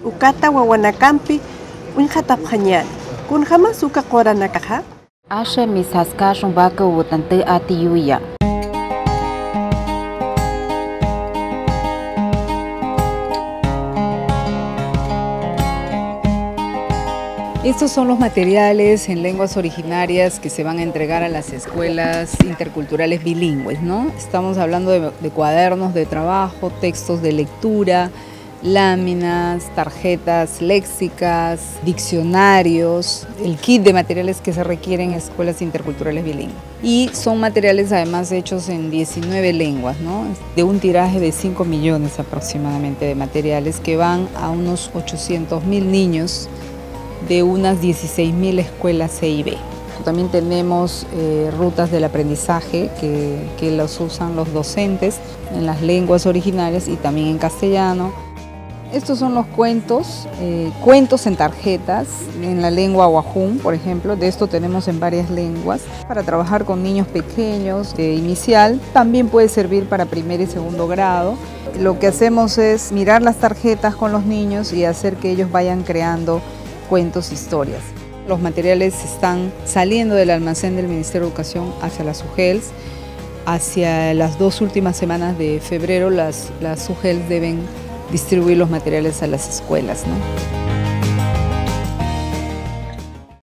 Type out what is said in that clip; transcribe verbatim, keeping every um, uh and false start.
ukata wawanakampi unhataphañani. Kunjama suka qoranakaja. Asha misaskashun baka utante atiyuya. Estos son los materiales en lenguas originarias que se van a entregar a las escuelas interculturales bilingües, ¿no? Estamos hablando de, de cuadernos de trabajo, textos de lectura, láminas, tarjetas léxicas, diccionarios, el kit de materiales que se requieren en escuelas interculturales bilingües. Y son materiales además hechos en diecinueve lenguas, ¿no? De un tiraje de cinco millones aproximadamente de materiales que van a unos ochocientos mil niños de unas dieciséis mil escuelas C I B. También tenemos eh, rutas del aprendizaje que, que los usan los docentes en las lenguas originales y también en castellano. Estos son los cuentos, eh, cuentos en tarjetas, en la lengua wajún, por ejemplo. De esto tenemos en varias lenguas. Para trabajar con niños pequeños de inicial, también puede servir para primer y segundo grado. Lo que hacemos es mirar las tarjetas con los niños y hacer que ellos vayan creando cuentos, historias. Los materiales están saliendo del almacén del Ministerio de Educación hacia las U G E L S. Hacia las dos últimas semanas de febrero las, las U G E L S deben distribuir los materiales a las escuelas, ¿no?